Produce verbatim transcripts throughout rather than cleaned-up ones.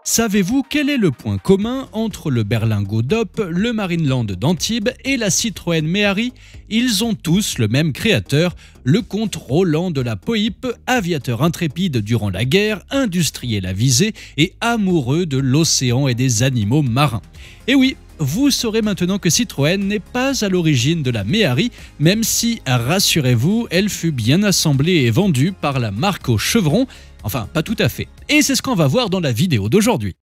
Savez-vous quel est le point commun entre le berlingot D O P, le Marineland d'Antibes et la Citroën Méhari? Ils ont tous le même créateur, le comte Roland de la Poïpe, aviateur intrépide durant la guerre, industriel avisé et amoureux de l'océan et des animaux marins. Et oui, vous saurez maintenant que Citroën n'est pas à l'origine de la Méhari, même si, rassurez-vous, elle fut bien assemblée et vendue par la marque au chevron. Enfin, pas tout à fait. Et c'est ce qu'on va voir dans la vidéo d'aujourd'hui.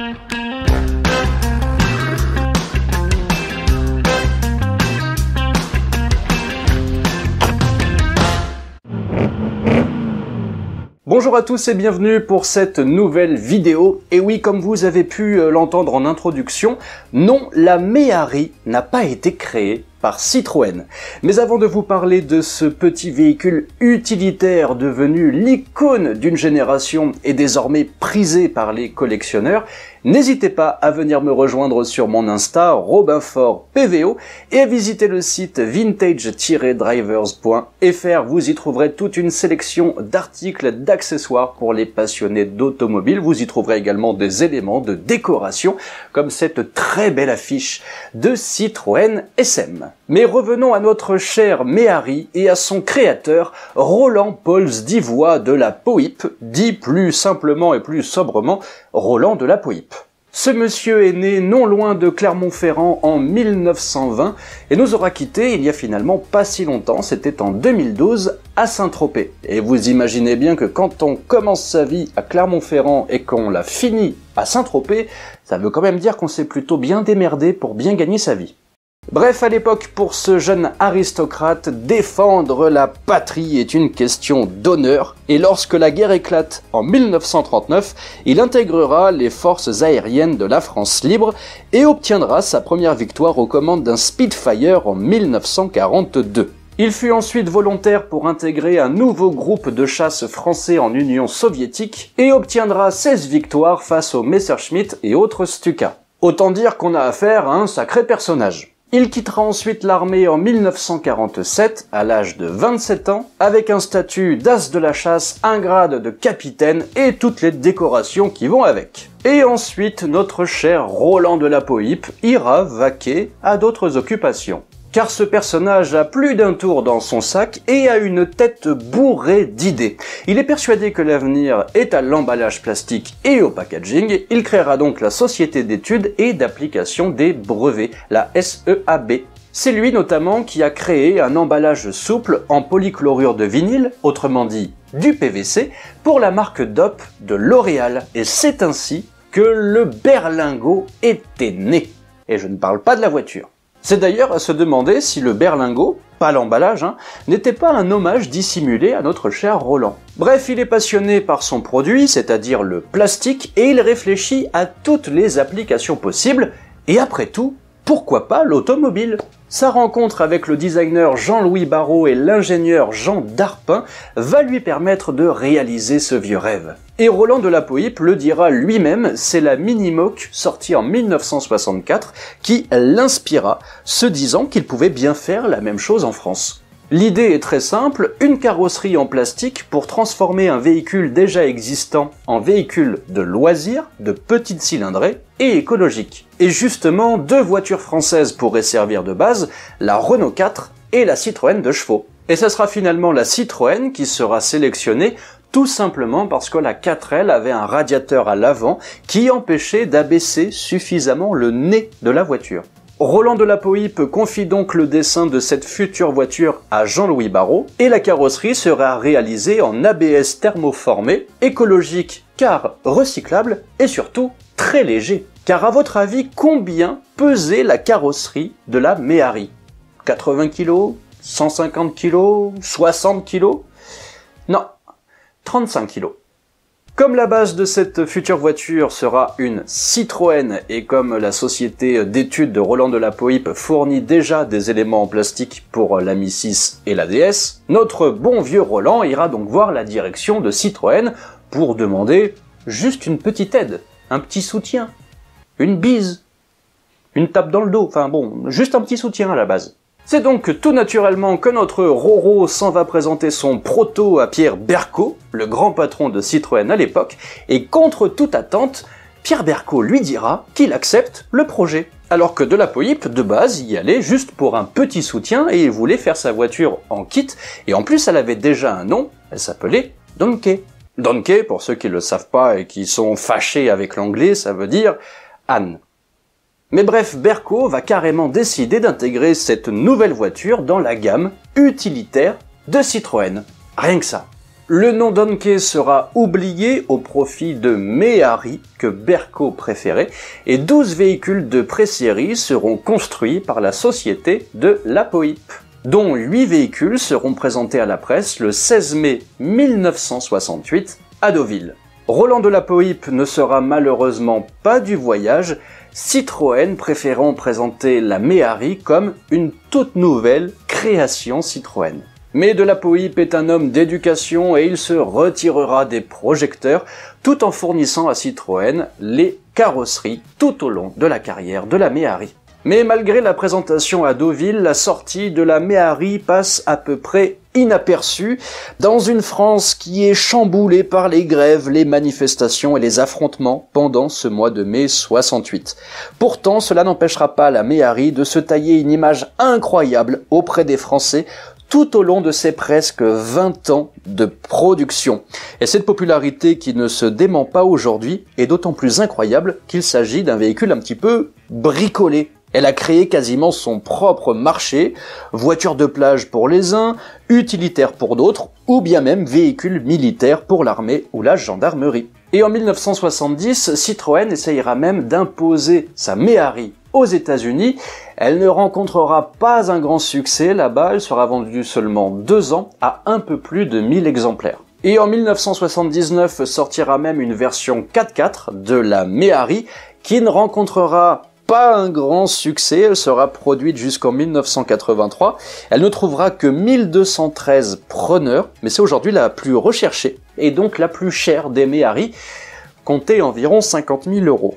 Bonjour à tous et bienvenue pour cette nouvelle vidéo. Et oui, comme vous avez pu l'entendre en introduction, non, la Méhari n'a pas été créée par Citroën. Mais avant de vous parler de ce petit véhicule utilitaire devenu l'icône d'une génération et désormais prisé par les collectionneurs, n'hésitez pas à venir me rejoindre sur mon Insta Robinfort P V O et à visiter le site vintage tiret drivers point F R. Vous y trouverez toute une sélection d'articles, d'accessoires pour les passionnés d'automobile. Vous y trouverez également des éléments de décoration comme cette très belle affiche de Citroën S M. Mais revenons à notre cher Méhari et à son créateur, Roland Pauls d'Ivoire de la Poïpe, dit plus simplement et plus sobrement Roland de la Poïpe. Ce monsieur est né non loin de Clermont-Ferrand en mille neuf cent vingt et nous aura quittés il y a finalement pas si longtemps, c'était en deux mille douze à Saint-Tropez. Et vous imaginez bien que quand on commence sa vie à Clermont-Ferrand et qu'on la finit à Saint-Tropez, ça veut quand même dire qu'on s'est plutôt bien démerdé pour bien gagner sa vie. Bref, à l'époque, pour ce jeune aristocrate, défendre la patrie est une question d'honneur, et lorsque la guerre éclate en mille neuf cent trente-neuf, il intégrera les forces aériennes de la France libre et obtiendra sa première victoire aux commandes d'un Spitfire en mille neuf cent quarante-deux. Il fut ensuite volontaire pour intégrer un nouveau groupe de chasse français en Union soviétique et obtiendra seize victoires face aux Messerschmitt et autres Stuka. Autant dire qu'on a affaire à un sacré personnage. Il quittera ensuite l'armée en mille neuf cent quarante-sept, à l'âge de vingt-sept ans, avec un statut d'as de la chasse, un grade de capitaine et toutes les décorations qui vont avec. Et ensuite, notre cher Roland de la Poïpe ira vaquer à d'autres occupations. Car ce personnage a plus d'un tour dans son sac et a une tête bourrée d'idées. Il est persuadé que l'avenir est à l'emballage plastique et au packaging. Il créera donc la Société d'études et d'application des brevets, la S E A B. C'est lui notamment qui a créé un emballage souple en polychlorure de vinyle, autrement dit du P V C, pour la marque D O P de L'Oréal. Et c'est ainsi que le berlingot était né. Et je ne parle pas de la voiture. C'est d'ailleurs à se demander si le berlingot, pas l'emballage, hein, n'était pas un hommage dissimulé à notre cher Roland. Bref, il est passionné par son produit, c'est-à-dire le plastique, et il réfléchit à toutes les applications possibles, et après tout, pourquoi pas l'automobile? Sa rencontre avec le designer Jean-Louis Barrault et l'ingénieur Jean Darpin va lui permettre de réaliser ce vieux rêve. Et Roland de la Poïpe le dira lui-même, c'est la Minimoque sortie en mille neuf cent soixante-quatre qui l'inspira, se disant qu'il pouvait bien faire la même chose en France. L'idée est très simple, une carrosserie en plastique pour transformer un véhicule déjà existant en véhicule de loisir, de petite cylindrée et écologique. Et justement, deux voitures françaises pourraient servir de base, la Renault quatre et la Citroën deux chevaux. Et ce sera finalement la Citroën qui sera sélectionnée tout simplement parce que la quatre L avait un radiateur à l'avant qui empêchait d'abaisser suffisamment le nez de la voiture. Roland de la Poïpe confie donc le dessin de cette future voiture à Jean-Louis Barrault et la carrosserie sera réalisée en A B S thermoformé, écologique car recyclable et surtout très léger. Car à votre avis, combien pesait la carrosserie de la Méhari? quatre-vingts kilos? cent cinquante kilos? soixante kilos? Non, trente-cinq kilos. Comme la base de cette future voiture sera une Citroën et comme la société d'études de Roland de la Poïpe fournit déjà des éléments en plastique pour la Mi six et la D S, notre bon vieux Roland ira donc voir la direction de Citroën pour demander juste une petite aide, un petit soutien, une bise, une tape dans le dos, enfin bon, juste un petit soutien à la base. C'est donc tout naturellement que notre Roro s'en va présenter son proto à Pierre Berco, le grand patron de Citroën à l'époque, et contre toute attente, Pierre Berco lui dira qu'il accepte le projet. Alors que de la Pohype, de base, y allait juste pour un petit soutien et il voulait faire sa voiture en kit, et en plus elle avait déjà un nom, elle s'appelait Donkey. Donkey, pour ceux qui ne le savent pas et qui sont fâchés avec l'anglais, ça veut dire âne. Mais bref, Berco va carrément décider d'intégrer cette nouvelle voiture dans la gamme utilitaire de Citroën. Rien que ça. Le nom Donkey sera oublié au profit de Méhari, que Berco préférait, et douze véhicules de pré-série seront construits par la société de la Pohype, dont huit véhicules seront présentés à la presse le seize mai mille neuf cent soixante-huit à Deauville. Roland de la Pohype ne sera malheureusement pas du voyage, Citroën préférant présenter la Méhari comme une toute nouvelle création Citroën. Mais de la Pohype est un homme d'éducation et il se retirera des projecteurs tout en fournissant à Citroën les carrosseries tout au long de la carrière de la Méhari. Mais malgré la présentation à Deauville, la sortie de la Méhari passe à peu près inaperçue dans une France qui est chamboulée par les grèves, les manifestations et les affrontements pendant ce mois de mai soixante-huit. Pourtant, cela n'empêchera pas la Méhari de se tailler une image incroyable auprès des Français tout au long de ses presque vingt ans de production. Et cette popularité qui ne se dément pas aujourd'hui est d'autant plus incroyable qu'il s'agit d'un véhicule un petit peu bricolé. Elle a créé quasiment son propre marché, voiture de plage pour les uns, utilitaire pour d'autres, ou bien même véhicule militaire pour l'armée ou la gendarmerie. Et en mille neuf cent soixante-dix, Citroën essayera même d'imposer sa Méhari aux États-Unis. Elle ne rencontrera pas un grand succès là-bas, elle sera vendue seulement deux ans à un peu plus de mille exemplaires. Et en mille neuf cent soixante-dix-neuf sortira même une version quatre-quatre de la Méhari qui ne rencontrera pas un grand succès, elle sera produite jusqu'en mille neuf cent quatre-vingt-trois. Elle ne trouvera que mille deux cent treize preneurs, mais c'est aujourd'hui la plus recherchée et donc la plus chère des Méhari, comptée environ cinquante mille euros.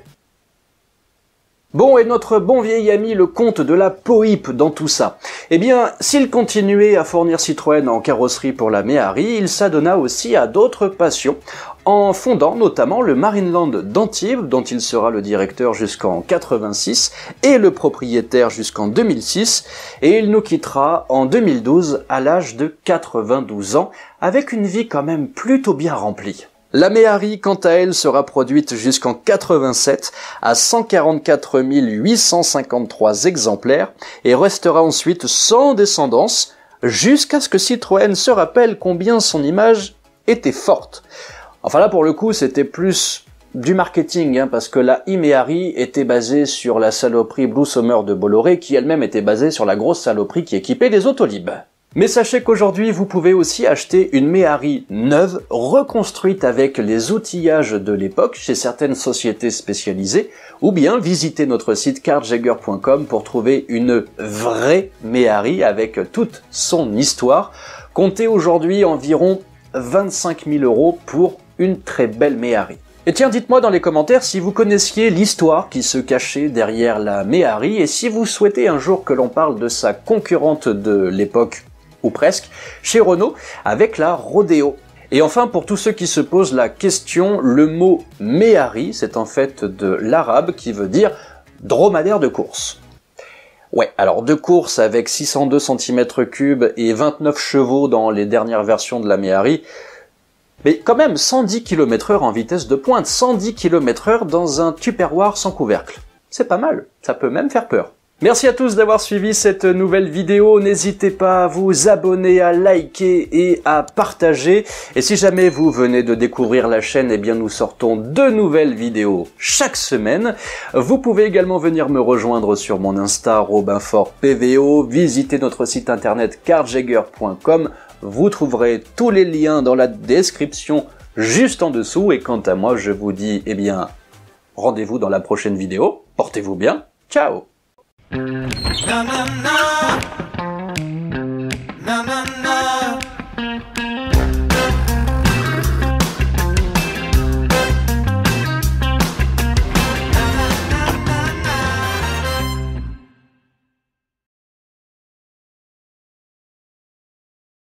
Bon, et notre bon vieil ami le comte de la Pohype dans tout ça? Eh bien, s'il continuait à fournir Citroën en carrosserie pour la Méhari, il s'adonna aussi à d'autres passions, en fondant notamment le Marineland d'Antibes, dont il sera le directeur jusqu'en quatre-vingt-six, et le propriétaire jusqu'en deux mille six, et il nous quittera en deux mille douze à l'âge de quatre-vingt-douze ans, avec une vie quand même plutôt bien remplie. La Méhari, quant à elle, sera produite jusqu'en quatre-vingt-sept à cent quarante-quatre mille huit cent cinquante-trois exemplaires et restera ensuite sans descendance jusqu'à ce que Citroën se rappelle combien son image était forte. Enfin là, pour le coup, c'était plus du marketing, hein, parce que la e-Méhari était basée sur la saloperie Blue Summer de Bolloré, qui elle-même était basée sur la grosse saloperie qui équipait les Autolib. Mais sachez qu'aujourd'hui, vous pouvez aussi acheter une Méhari neuve, reconstruite avec les outillages de l'époque chez certaines sociétés spécialisées, ou bien visiter notre site carjager point com pour trouver une vraie Méhari avec toute son histoire. Comptez aujourd'hui environ vingt-cinq mille euros pour une très belle Méhari. Et tiens, dites-moi dans les commentaires si vous connaissiez l'histoire qui se cachait derrière la Méhari et si vous souhaitez un jour que l'on parle de sa concurrente de l'époque, ou presque, chez Renault, avec la Rodeo. Et enfin, pour tous ceux qui se posent la question, le mot Méhari, c'est en fait de l'arabe qui veut dire dromadaire de course. Ouais, alors de course avec six cent deux centimètres cubes et vingt-neuf chevaux dans les dernières versions de la Méhari, mais quand même cent dix kilomètres heure en vitesse de pointe, cent dix kilomètres heure dans un Tupperware sans couvercle. C'est pas mal, ça peut même faire peur. Merci à tous d'avoir suivi cette nouvelle vidéo, n'hésitez pas à vous abonner, à liker et à partager. Et si jamais vous venez de découvrir la chaîne, eh bien nous sortons de nouvelles vidéos chaque semaine. Vous pouvez également venir me rejoindre sur mon Insta Robinfort P V O, visiter notre site internet carjager point com, vous trouverez tous les liens dans la description juste en dessous. Et quant à moi, je vous dis, eh bien, rendez-vous dans la prochaine vidéo, portez-vous bien, ciao! Na, na, na.